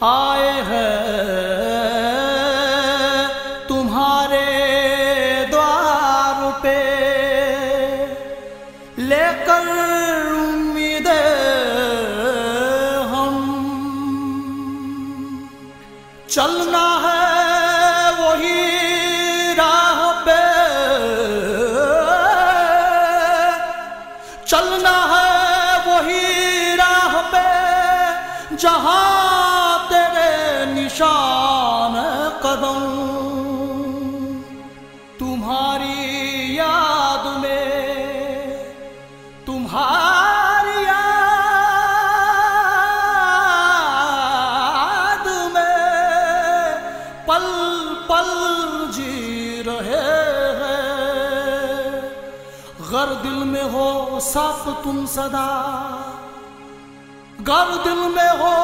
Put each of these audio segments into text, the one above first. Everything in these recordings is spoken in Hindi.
आए हैं तुम्हारे द्वार पे लेकर उम्मीदें हम। चलना है वही राह पे, चलना है वही राह पे जहां तेरे निशान कदम। तुम्हारी याद में, तुम्हारी याद में पल पल जी रहे हैं। गर दिल में हो साथ तुम सदा, गर दिल में हो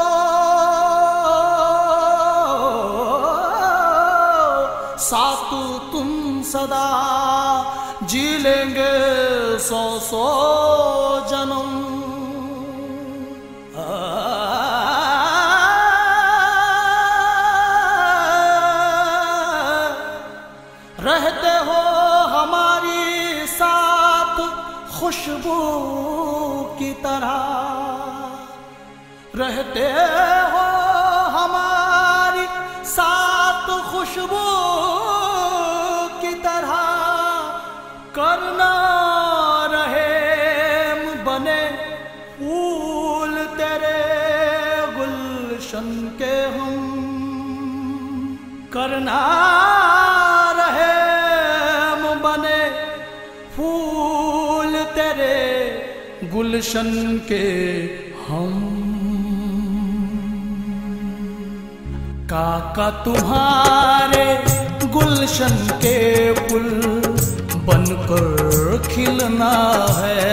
साथ तुम सदा, जी लेंगे 100 जन्म। रहते हो हमारी साथ खुशबू की तरह, रहते हो हमारी साथ खुशबू की तरह। करना रहे बने फूल तेरे गुलशन के हम। करना रहे बने फूल तेरे गुलशन के हम। काका तुम्हारे गुलशन के फूल बनकर खिलना है।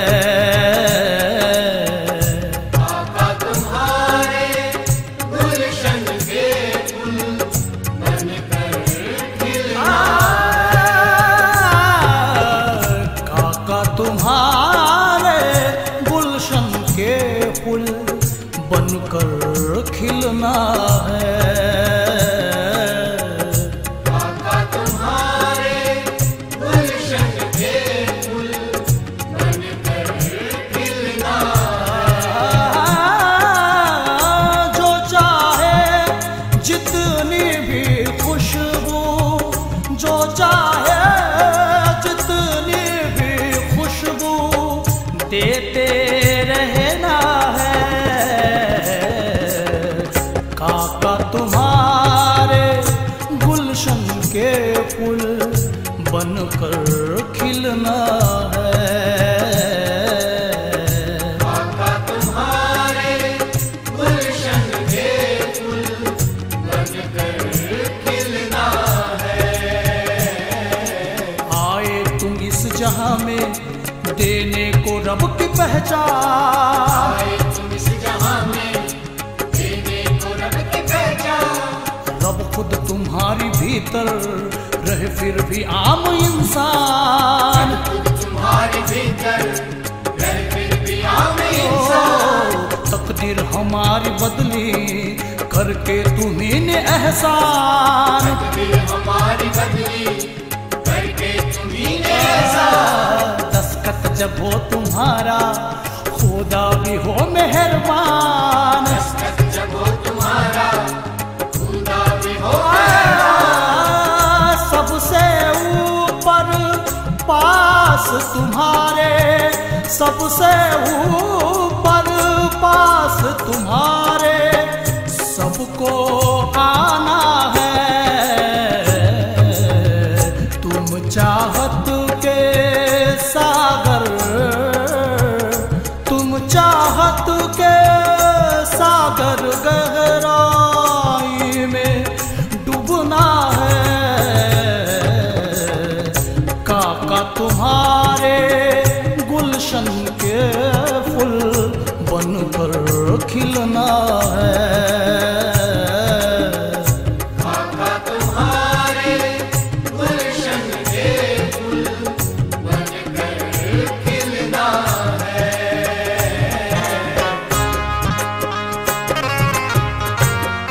काका तुम्हारे गुलशन के फूल बनकर खिलना है। काका तुम्हारे गुलशन के फूल बनकर खिलना है। काका तुम्हारे गुलशन के फूल बनकर खिलना है। जो चाहे जितनी भी खुशबू, जो चाहे जितनी भी खुशबू देते रहना है। काका तुम्हारे गुलशन के फूल बनकर खिलना है। काका तुम्हारे गुलशन के फूल बनकर खिलना है। आए तुम इस जहां में देने को रब की पहचान। आए तुम इस जहां में देने को रब की पहचान। रब खुद तुम्हारी भीतर रहे फिर भी आम इंसान। खुद तुम्हारे भीतर रहे फिर भी आम इंसान। तकदीर हमारी बदली करके तुम्हीं ने एहसान। तकदीर हमारी बदली करके तुम्हीं ने एहसान। दस्तखत जब हो तुम्हारा खुदा भी हो मेहरबान। दस्तखत जब हो तुम्हारा खुदा भी हो मेहरबान। सबसे ऊपर पास तुम्हारे, सबसे ऊपर पास तुम्हारे सबको आना है। तुम चाहत के सागर, तुम चाहत के सागर गहराई में डूबना है। काका तुम्हारे गुलशन के फूल बनकर खिलना है। काका तुम्हारे गुलशन के फूल बनकर खिलना है।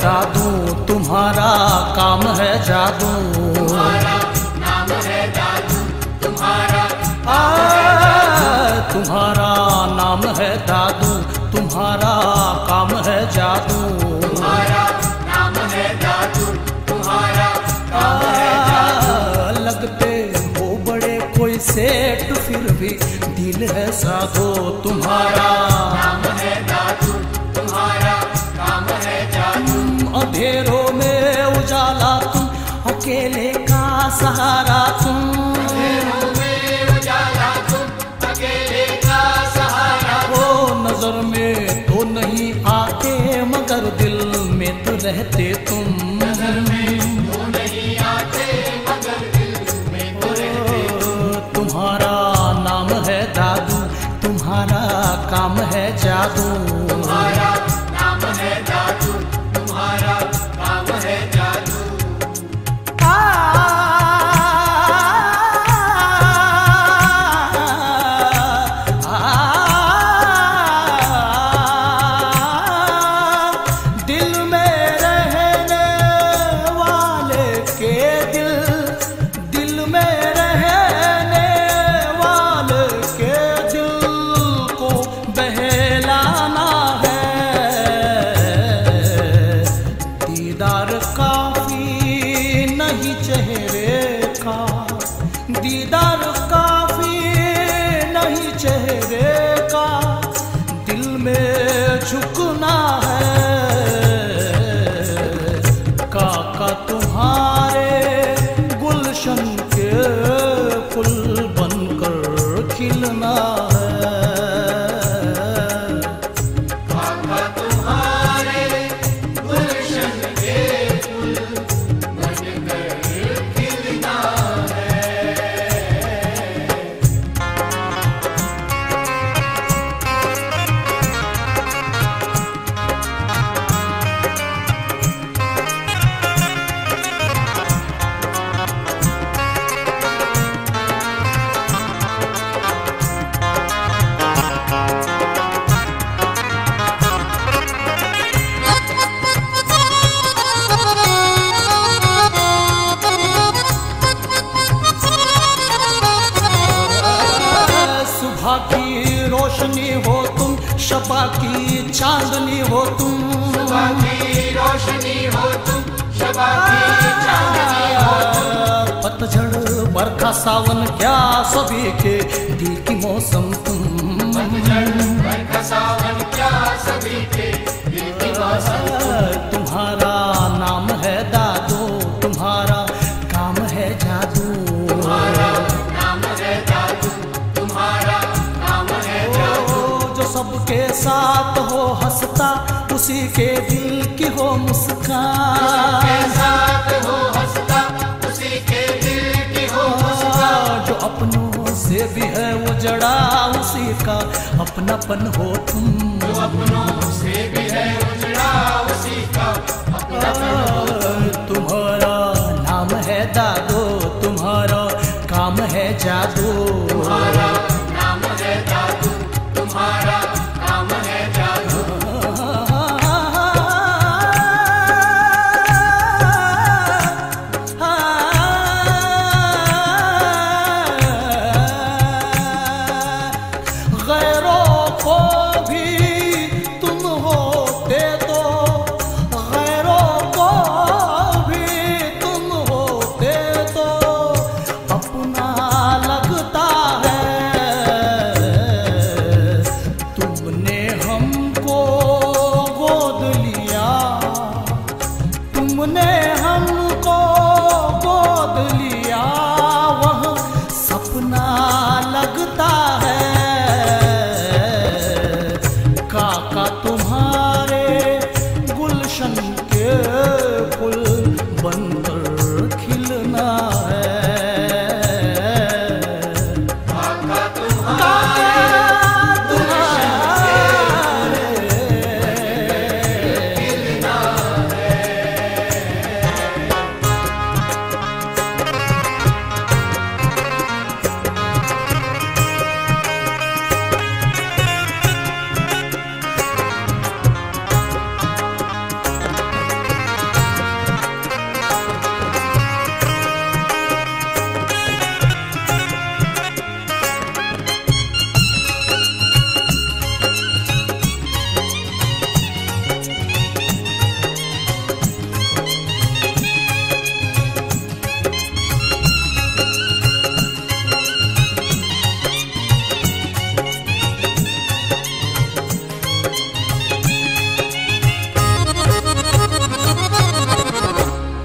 दादू, तुम्हारा काम है जादू। तुम्हारा नाम है जादू, तुम्हारा तुम्हारा नाम है दादू, तुम्हारा काम है जादू। तुम्हारा नाम है जादू, तुम्हारा काम है जादू। लगते हो बड़े कोई सेठ फिर भी दिल है साधो। तुम्हारा नाम है जादू, तुम्हारा काम है जादू। अंधेरों में उजाला तुम, अकेले का सहारा तुम। अंधेरों में उजाला तुम, अकेले का सहारा। ओ नजर में तो नहीं आते मगर दिल में तो रहते तुम। नजर में तो नहीं आते मगर दिल में तो रहते। तुम्हारा नाम है दादू, तुम्हारा काम है जादू। तुम्हारा नाम है जादू, तुम्हारा काम है जादू। दिल में रहने वाले के दिल में रहने वाले के दिल को बहलाना है। दीदार काफी नहीं चेहरे का, दीदार काफी नहीं चेहरे का, दिल में झुकना है। काका तुम्हारे गुलशन के फूल बनकर खिलना है। काका तुम्हारे गुलशन के फूल बनकर खिलना है। सुबह की रोशनी हो तुम, शबा की चांदनी हो तुम। सुबह की रोशनी हो तुम, शबा की चांदनी हो तुम। पतझड़ बरखा सावन क्या सभी के दिल की मौसम तुम। पतझड़ बरखा सावन क्या सभी के दिल की मौसम। तुम्हारा नाम है दादू, तुम्हारा काम है जादू। तुम्हारा नाम है जादू, तुम्हारा नाम है जादू। जो सबके साथ हो हंसता, उसी के दिल की हो मुस्कान। के साथ हो हंसता, उसी के दिल की हो मुस्कान। जो अपनों से भी है वो जड़ा, उसी का अपनापन हो तुम। जो अपनों से भी है उजड़ा, उसी का अपनापन हो तुम। तुम्हारा नाम है दादू, तुम्हारा काम है जादू। तुम्हारा नाम है जादू, तुम्हारा काम है जादू। गैरों को भी तुम होते तो, गैरों को भी तुम होते तो अपना लगता है। तुमने हमको गोद लिया, तुमने हमको गोद लिया, वह सपना लगता है। काका तुम्हारे गुलशन के फूल बनकर खिलना है। काका तुम्हारे खिलना है।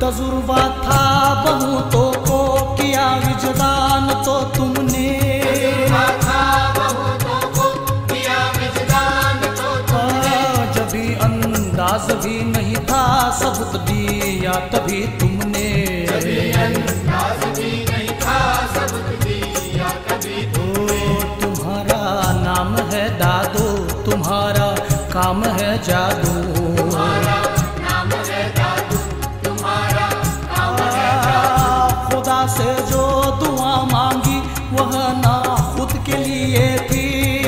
तजुर्बा था बहुतों को, किया विजदान तो तुमने। जब भी अंदाज भी नहीं था सबूत दिया तभी तुमने। तुम्हारा नाम है दादू, तुम्हारा काम है जादू। खुदा से जो दुआ मांगी वह ना खुद के लिए थी,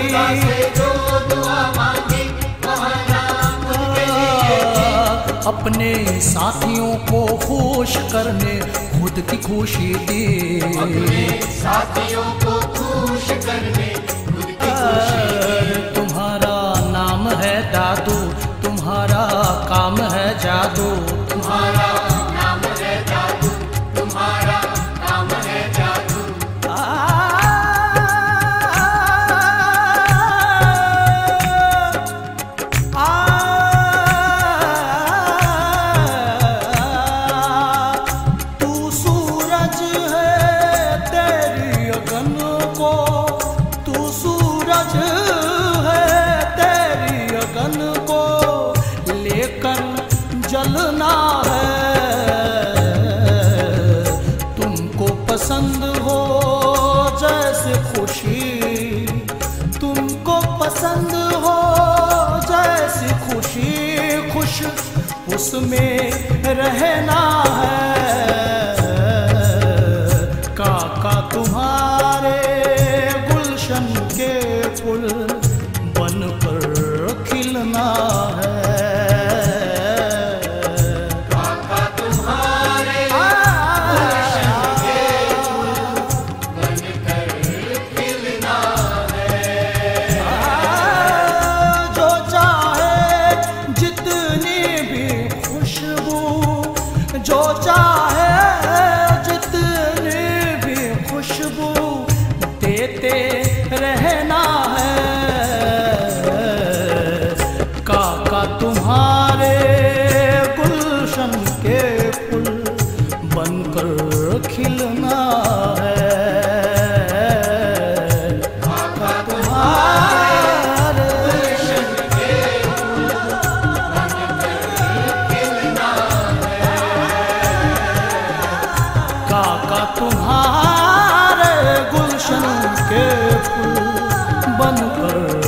अपने साथियों को खुश करने खुद की खुशी दी। तुम्हारा नाम है दादू, तुम्हारा काम है जादू। जलना है तुमको पसंद हो जैसे खुशी, तुमको पसंद हो जैसी खुशी, खुश उसमें रहना है। काका तुम्हारे गुलशन के फूल बनकर खिलना है। जो चाहे जितनी भी खुशबू देते रहना है। काका तुम्हारे गुलशन के फूल बनकर खिलना है। काका तुम्हारे गुलशन के फूल बनकर खिलना है। काका तुम्हारे गुलशन के फूल बनकर